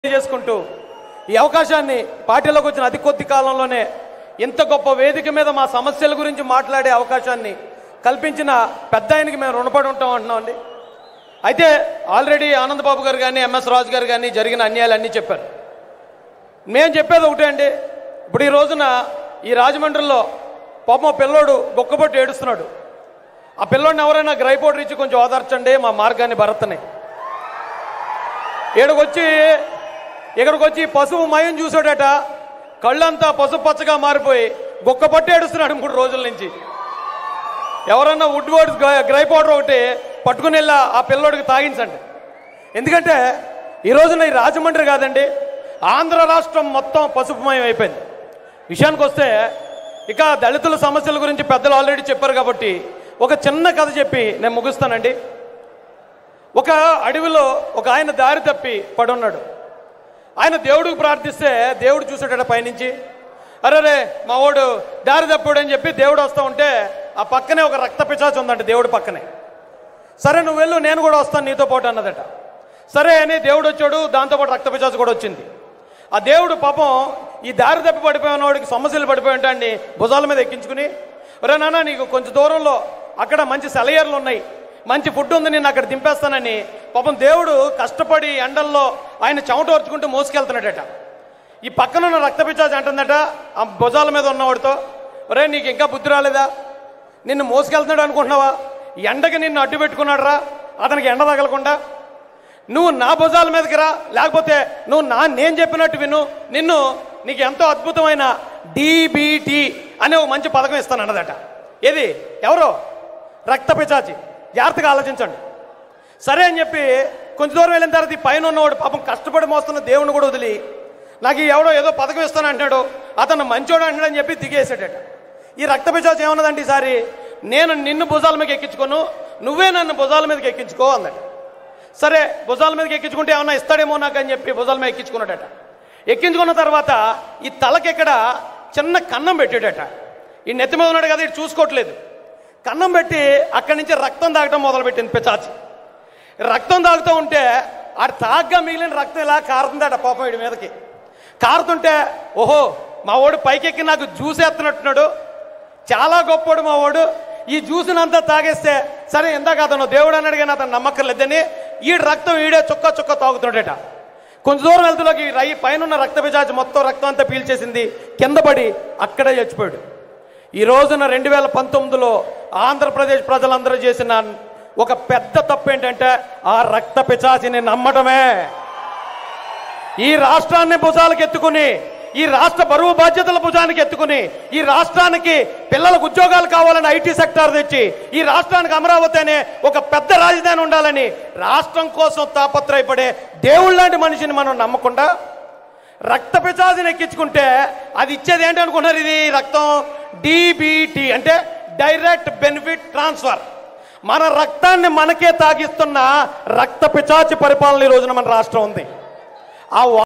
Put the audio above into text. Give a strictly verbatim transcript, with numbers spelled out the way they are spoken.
చేసుకుంటూ ఈ అవకాశాన్ని పార్టీలోకి వచ్చిన అతి కొద్ది కాలంలోనే ఇంత గొప్ప వేదిక మీద మా సమస్యల గురించి మాట్లాడే అవకాశాన్ని కల్పించిన పెద్ద ఆయనకి మేము రుణపడి ఉంటాం అంటున్నామండి. అయితే ఆల్రెడీ ఆనందబాబు గారు కానీ ఎంఎస్ రాజు గారు కానీ జరిగిన అన్యాయాలన్నీ చెప్పారు. మేము చెప్పేది ఒకటే అండి. ఇప్పుడు ఈ రోజున ఈ రాజమండ్రిలో పాపం పిల్లోడు గొక్కబొట్టు ఏడుస్తున్నాడు. ఆ పిల్లోడిని ఎవరైనా గ్రైపోర్డర్ ఇచ్చి కొంచెం ఓదార్చండి. మా మార్గాని భరత్ని ఏడుకొచ్చి ఇక్కడికి వచ్చి పసుపు మయం చూసాడట. కళ్ళంతా పసుపు పచ్చగా మారిపోయి గొక్క పట్టి ఏడుస్తున్నాడు మూడు రోజుల నుంచి. ఎవరన్నా వుడ్ వర్డ్స్ గ్రై పౌడర్ ఒకటి పట్టుకుని వెళ్ళి ఆ పిల్లోడికి తాగించండి. ఎందుకంటే ఈ రోజున ఈ రాజమండ్రి కాదండి, ఆంధ్ర రాష్ట్రం మొత్తం పసుపుమయం అయిపోయింది. విషయానికి వస్తే ఇక దళితుల సమస్యల గురించి పెద్దలు ఆల్రెడీ చెప్పారు కాబట్టి ఒక చిన్న కథ చెప్పి నేను ముగిస్తానండి. ఒక అడవిలో ఒక ఆయన దారి తప్పి పడున్నాడు. ఆయన దేవుడికి ప్రార్థిస్తే దేవుడు చూసాడట పైనుంచి. అరే మా వాడు దారి తప్పుడు అని చెప్పి దేవుడు వస్తూ ఉంటే ఆ పక్కనే ఒక రక్త పిశాచం ఉందంట దేవుడి పక్కనే. సరే నువ్వు వెళ్ళు, నేను కూడా వస్తాను నీతో పాటు అన్నదట. సరే అని దేవుడు వచ్చాడు, దాంతోపాటు రక్త పిశాచం కూడా వచ్చింది. ఆ దేవుడు పాపం ఈ దారి తప్పి పడిపోయిన వాడికి సమస్యలు పడిపోయి ఉంటాయని భుజాల మీద ఎక్కించుకుని, ఒరే నాన్న నీకు కొంచెం దూరంలో అక్కడ మంచి సెలయర్లు ఉన్నాయి, మంచి ఫుడ్ ఉంది, నేను అక్కడ దింపేస్తానని పాపం దేవుడు కష్టపడి ఎండల్లో ఆయన చెమట ఓర్చుకుంటూ మోసుకెళ్తున్నాడట. ఈ పక్కన ఉన్న రక్త పిశాచం అంటుందట ఆ భుజాల మీద ఉన్నవాడితో, ఒరే నీకు ఇంకా బుద్ధి రాలేదా? నిన్ను మోసుకెళ్తున్నాడు అనుకుంటున్నావా? ఎండకి నిన్ను అడ్డు పెట్టుకున్నాడు రా, అతనికి ఎండ తగలకుండా. నువ్వు నా భుజాల మీదకి రా, లేకపోతే నువ్వు నా నేను చెప్పినట్టు విను, నిన్ను నీకు ఎంతో అద్భుతమైన డీబీటీ అనే ఒక మంచి పథకం ఇస్తాను అన్నదట. ఏది ఎవరో రక్త పిశాచి. జాగ్రత్తగా ఆలోచించండి. సరే అని చెప్పి కొంచెం దూరం వెళ్ళిన తర్వాత ఈ పైన ఉన్నవాడు పాపం కష్టపడి మోస్తున్న దేవుని కూడా వదిలి నాకు ఎవడో ఏదో పథకం ఇస్తాను అంటున్నాడు, అతను మంచోడు అంటాడు అని చెప్పి దిగేసాడట. ఈ రక్త పిశాచం ఏమన్నదండి ఈసారి, నేను నిన్ను భుజాల మీదకి ఎక్కించుకోను, నువ్వే నన్ను భుజాల మీదకి ఎక్కించుకో అందట. సరే భుజాల మీదకి ఎక్కించుకుంటే ఏమన్నా ఇస్తాడేమో నాకు అని చెప్పి భుజాల మీద ఎక్కించుకున్నాడట. ఎక్కించుకున్న తర్వాత ఈ తలకెక్కడ చిన్న కన్నం పెట్టాడట. ఈ నెత్తి మీద ఉన్నాడు కదా, ఇటు చూసుకోవట్లేదు. కన్నం పెట్టి అక్కడి నుంచి రక్తం తాగటం మొదలుపెట్టింది పిశాచి. రక్తం తాగుతూ ఉంటే ఆడు తాగ్గా మిగిలిన రక్తం ఇలా కారుతుందట పాపం వీడి మీదకి. కారుతుంటే ఓహో మా వాడు పైకెక్కి నాకు జ్యూస్ ఎత్తున్నట్టున్నాడు, చాలా గొప్పవాడు మా వాడు, ఈ జ్యూస్నంతా తాగేస్తే సరే ఇందాక అతను దేవుడు అన్నాడు కానీ అతను నమ్మకం లేదని ఈ రక్తం ఈడే చుక్క చుక్క తాగుతున్నాడట. కొంచెం దూరం వెళ్తులోకి రై పైన ఉన్న రక్త పిశాచి మొత్తం రక్తం అంతా పీల్చేసింది, కింద పడి అక్కడే చచ్చిపోయాడు. ఈ రోజున రెండు వేల పంతొమ్మిదిలో ఆంధ్రప్రదేశ్ ప్రజలందరూ చేసిన ఒక పెద్ద తప్పు ఏంటంటే ఆ రక్త పిశాచిని నమ్మటమే. ఈ రాష్ట్రాన్ని భుజాలకు ఎత్తుకుని, ఈ రాష్ట్ర బరువు బాధ్యతల భుజానికి ఎత్తుకుని, ఈ రాష్ట్రానికి పిల్లలకు ఉద్యోగాలు కావాలని ఐటీ సెక్టార్ తెచ్చి, ఈ రాష్ట్రానికి అమరావతి అనే ఒక పెద్ద రాజధాని ఉండాలని రాష్ట్రం కోసం తాపత్రయపడే దేవుళ్ళ లాంటి మనిషిని మనం నమ్మకుండా రక్త పిశాచిని ఎక్కించుకుంటే అది ఇచ్చేది ఏంటనుకున్నారు? ఇది రక్తం డీబీటీ అంటే డైరెక్ట్ బెనిఫిట్ ట్రాన్స్ఫర్. మన రక్తాన్ని మనకే తాగిస్తున్న రక్త పిశాచి పరిపాలన ఈ రోజున మన రాష్ట్రం ఉంది. ఆ